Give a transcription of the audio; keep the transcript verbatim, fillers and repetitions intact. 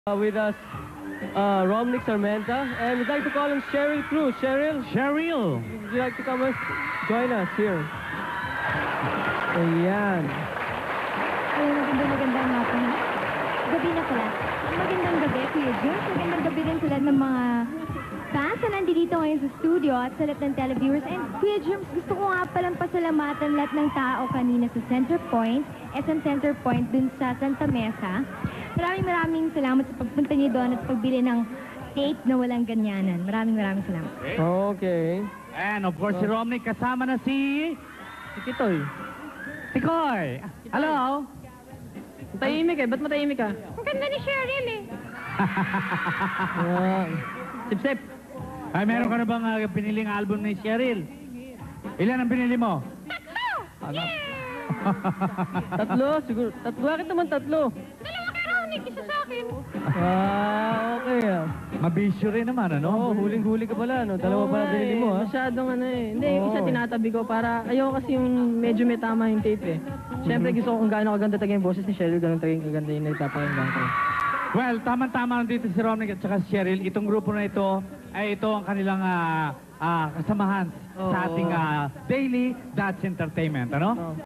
Uh, with us, uh, Romnick Sarmenta, and we'd like to call him Cheryl Cruz. Cheryl, Cheryl! would you like to come and join us here? Ayan. Ay, magandang magandang hapon. Gabi na pala. Magandang gabi, Kuya Jules. Magandang gabi din sa lahat ng mga fans na nandito ngayon sa studio at sa lahat ng televiewers. And Kuya Jules, gusto ko nga palang pasalamatan lahat ng tao kanina sa Center Point, S M Center Point dun sa Santa Mesa. Maraming maraming salamat sa pagpunta niyo doon at pagbili ng tape na walang ganyanan. Maraming maraming salamat. Okay. And of course, si Romnick kasama na si... Si Kitoy. Tikoy! Hello? Matahimik eh. Ba't matahimik ka? Ang ganda ni Cheryl eh. Ayan. Sip-sip. Ay, meron ka na bang uh, piniling album ni Cheryl? Ilan ang pinili mo? Tatlo! Ano? Yeah! Tatlo? Siguro. Tatlo. Bakit naman tatlo? Dalawa kay Romnick, isa sa akin. Ah, okay ah. Mabisyo rin naman, ano? Oo, huling-huli ka pala, no? Dalawa pala binili mo, ha? Masyadong ano eh. Hindi, yung isa Oo. tinatabi ko para ayoko kasi yung medyo may tama yung tape eh. Siyempre gusto ko kung gaano kaganda talaga yung boses ni Cheryl, ganun talaga yung kaganda yung nagpapakinggan ko. Well, tama-tama dito si Romnick at saka si Cheryl. Itong grupo na ito, ay ito ang kanilang ah, ah, kasamahan sa Oo. ating ah, Daily Dutch Entertainment, ano? Oo.